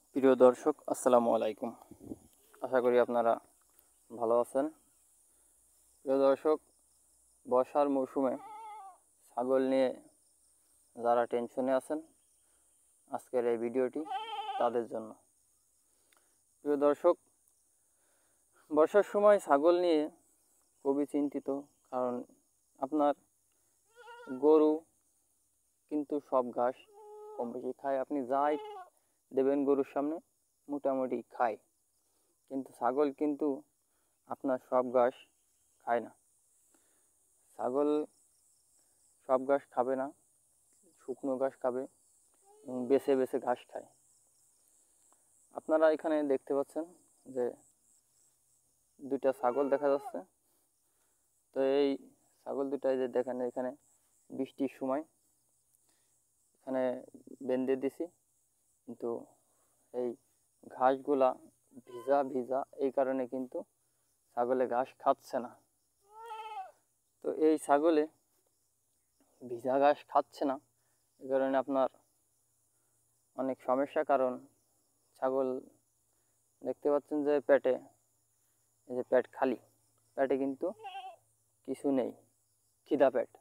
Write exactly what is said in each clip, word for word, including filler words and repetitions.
প্রিয় দর্শক, আসসালামু আলাইকুম। আশা করি আপনারা ভালো আছেন। প্রিয় দর্শক, বর্ষার মৌসুমে ছাগল নিয়ে যারা টেনশনে আছেন, আজকের এই ভিডিওটি তাদের জন্য। প্রিয় দর্শক, বর্ষার সময় ছাগল নিয়ে খুবই চিন্তিত, কারণ আপনার গরু কিন্তু সব ঘাস কম বেশি খায়। আপনি যাই দেবেন গরুর সামনে মোটামুটি খায়, কিন্তু ছাগল কিন্তু আপনার সব ঘাস খায় না। ছাগল সব ঘাস খাবে না, শুকনো ঘাস খাবে এবং বেছে বেছে ঘাস খায়। আপনারা এখানে দেখতে পাচ্ছেন যে দুইটা ছাগল দেখা যাচ্ছে। তো এই ছাগল দুটাই যে দেখেন, এখানে বৃষ্টির সময় এখানে বেঁধে দিছি, কিন্তু এই ঘাসগুলা ভিজা ভিজা এই কারণে কিন্তু ছাগলে ঘাস খাচ্ছে না। তো এই ছাগলে ভিজা ঘাস খাচ্ছে না, এই কারণে আপনার অনেক সমস্যা। কারণ ছাগল দেখতে পাচ্ছেন যে পেটে, এই যে পেট খালি, পেটে কিন্তু কিছু নেই, খিদা পেট।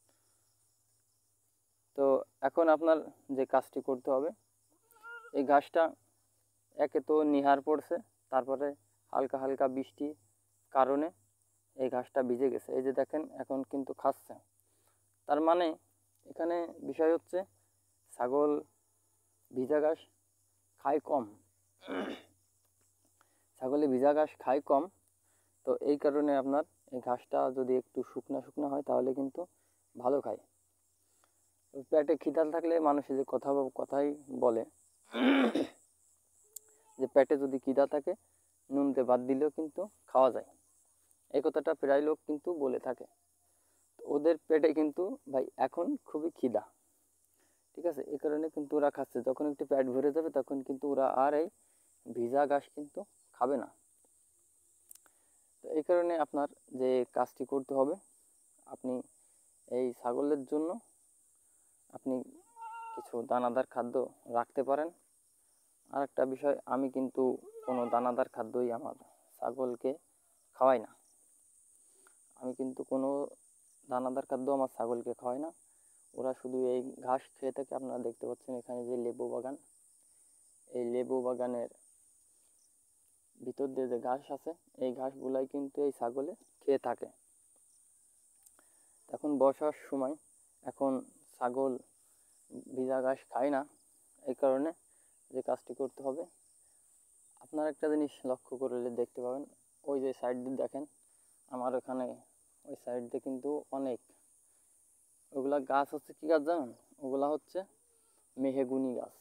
তো এখন আপনার যে কাজটি করতে হবে, এই ঘাসটা একে তো নিহার পড়ছে, তারপরে হালকা হালকা বৃষ্টির কারণে এই ঘাসটা ভিজে গেছে। এই যে দেখেন, এখন কিন্তু খাচ্ছে। তার মানে এখানে বিষয় হচ্ছে ছাগল ভিজা ঘাস খায় কম, ছাগলে ভিজা ঘাস খায় কম। তো এই কারণে আপনার এই ঘাসটা যদি একটু শুকনা শুকনো হয় তাহলে কিন্তু ভালো খায়। পেটে খিদা থাকলে মানুষে যে কথা কথাই বলে যে পেটে যদি খিদা থাকে নুন দিয়ে ভাত দিলেও কিন্তু খাওয়া যায়, এই কথাটা প্রায় লোক কিন্তু বলে থাকে। ওদের পেটে কিন্তু ভাই এখন খুবই খিদা, ঠিক আছে, এই কারণে কিন্তু ওরা খাচ্ছে। যখন একটু পেট ভরে যাবে তখন কিন্তু ওরা আর এই ভিজা ঘাস কিন্তু খাবে না। তো এই কারণে আপনার যে কাজটি করতে হবে, আপনি এই ছাগলের জন্য আপনি কিছু দানাদার খাদ্য রাখতে পারেন। আর একটা বিষয়, আমি কিন্তু কোনো দানাদার খাদ্যই আমার ছাগলকে খাওয়াই না। আমি কিন্তু কোনো দানাদার খাদ্য আমার ছাগলকে খাওয়াই না। ওরা শুধু এই ঘাস খেয়ে থাকে। আপনারা দেখতে পাচ্ছেন এখানে যে লেবু বাগান, এই লেবু বাগানের ভিতর দিয়ে যে ঘাস আছে, এই ঘাসগুলাই কিন্তু এই ছাগলে খেয়ে থাকে। এখন বর্ষার সময়, এখন ছাগল ভিজা ঘাস খায় না, এই কারণে যে কাজটি করতে হবে, আপনার একটা জিনিস লক্ষ্য করলে দেখতে পাবেন, ওই যে সাইড দিয়ে দেখেন, আমার ওখানে ওই সাইড দিয়ে কিন্তু অনেক ওগুলা গাছ হচ্ছে। কি গাছ জানেন? ওগুলা হচ্ছে মেহগুনি গাছ।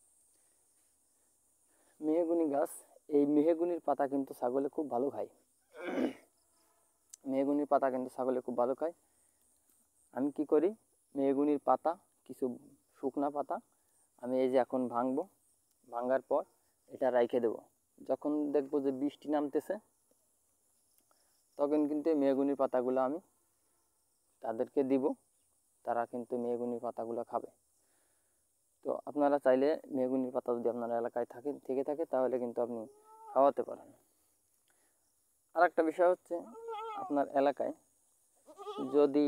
মেহগুনি গাছ, এই মেহগুনির পাতা কিন্তু ছাগলে খুব ভালো খায়। মেহগুনির পাতা কিন্তু ছাগলে খুব ভালো খায়। আমি কি করি, মেহগুনির পাতা, কিছু শুকনা পাতা আমি এই যে এখন ভাঙবো, ভাঙার পর এটা রাইখে দেবো। যখন দেখবো যে বৃষ্টি নামতেছে, তখন কিন্তু এই মেহগুনির পাতাগুলো আমি তাদেরকে দিব, তারা কিন্তু মেহগুনির পাতাগুলো খাবে। তো আপনারা চাইলে মেহগুনির পাতা যদি আপনার এলাকায় থাকে থেকে থাকে তাহলে কিন্তু আপনি খাওয়াতে পারেন। আর একটা বিষয় হচ্ছে, আপনার এলাকায় যদি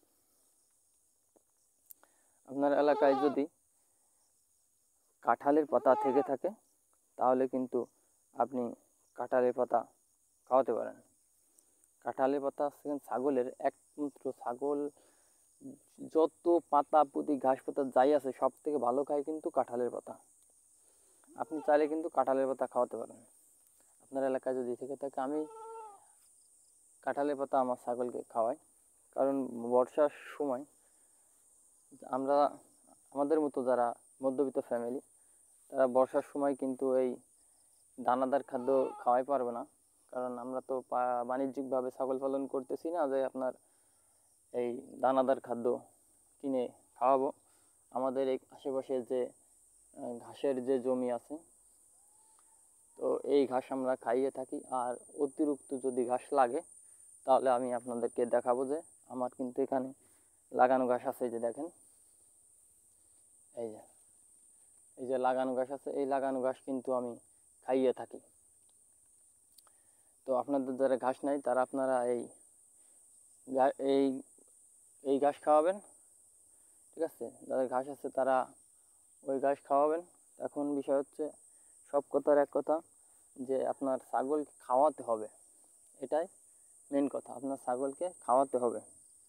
আপনার এলাকায় যদি কাঁঠালের পাতা থেকে থাকে তাহলে কিন্তু আপনি কাঁঠালের পাতা খাওয়াতে পারেন। কাঁঠালের পাতা ছাগলের একমাত্র, ছাগল যত পাতা পুঁতি ঘাস পাতা যাই আছে সব থেকে ভালো খায় কিন্তু কাঁঠালের পাতা। আপনি চাইলে কিন্তু কাঁঠালের পাতা খাওয়াতে পারেন আপনার এলাকায় যদি থেকে থাকে। আমি কাঁঠালের পাতা আমার ছাগলকে খাওয়াই, কারণ বর্ষার সময় আমরা, আমাদের মতো যারা মধ্যবিত্ত ফ্যামিলি, তারা বর্ষার সময় কিন্তু এই দানাদার খাদ্য খাওয়াই পারবে না। কারণ আমরা তো বাণিজ্যিকভাবে ছাগল পালন করতেছি না যে আপনার এই দানাদার খাদ্য কিনে খাওয়াবো। আমাদের এই আশেপাশে যে ঘাসের যে জমি আছে, তো এই ঘাস আমরা খাইয়ে থাকি। আর অতিরিক্ত যদি ঘাস লাগে তাহলে আমি আপনাদেরকে দেখাবো যে আমার কিন্তু এখানে লাগানো ঘাস আছে। যে দেখেন, এই যে এই যে লাগানো ঘাস আছে, এই লাগানো ঘাস কিন্তু আমি খাইয়ে থাকি। তো আপনাদের যারা ঘাস নাই তারা আপনারা এই এই এই ঘাস খাওয়াবেন, ঠিক আছে? যাদের ঘাস আছে তারা ওই ঘাস খাওয়াবেন। এখন বিষয় হচ্ছে সব কথার এক কথা, যে আপনার ছাগলকে খাওয়াতে হবে, এটাই মেন কথা। আপনার ছাগলকে খাওয়াতে হবে,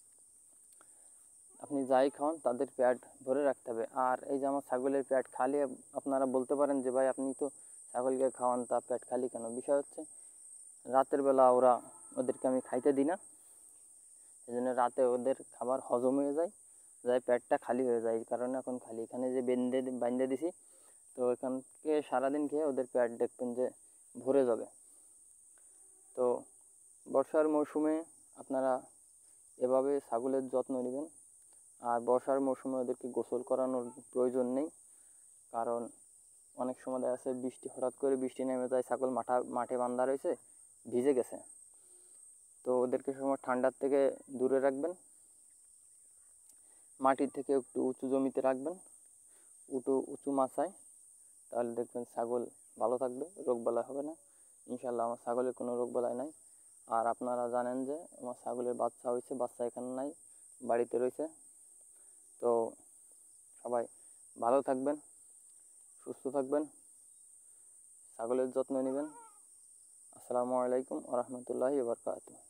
আপনি যাই খাওয়ান তাদের পেট ভরে রাখতে হবে। আর এই যে আমার ছাগলের পেট খালি, আপনারা বলতে পারেন যে ভাই আপনি তো ছাগলকে খাওয়ান, তা পেট খালি কেন? বিষয় হচ্ছে রাতের বেলা ওরা ওদেরকে আমি খাইতে দিই না, এই জন্য রাতে ওদের খাবার হজম হয়ে যায়, যাই পেটটা খালি হয়ে যায়। এই কারণে এখন খালি এখানে যে বেঁধে বাঁধে দিছি, তো এখানকে সারাদিন খেয়ে ওদের পেট দেখবেন যে ভরে যাবে। তো বর্ষার মৌসুমে আপনারা এভাবে ছাগলের যত্ন নেবেন। আর বর্ষার মৌসুমে ওদেরকে গোসল করানোর প্রয়োজন নেই, কারণ অনেক সময় দেখা যাচ্ছে বৃষ্টি, হঠাৎ করে বৃষ্টি নেমে যায়, ছাগল মাঠা মাঠে বাঁধা রয়েছে, ভিজে গেছে। তো ওদেরকে সময় ঠান্ডার থেকে দূরে রাখবেন, মাটির থেকে একটু উঁচু জমিতে রাখবেন, উঁচু উঁচু মাচায়, তাহলে দেখবেন ছাগল ভালো থাকবে, রোগবালাই হবে না। ইনশাল্লাহ আমার ছাগলের কোনো রোগবালাই নাই। আর আপনারা জানেন যে আমার ছাগলের বাচ্চা হয়েছে, বাচ্চা এখানে নাই, বাড়িতে রয়েছে। তো সবাই ভালো থাকবেন, সুস্থ থাকবেন, ছাগলের যত্ন নেবেন। আসসালামু আলাইকুম ওয়া রাহমাতুল্লাহি ওয়া বারাকাতুহু।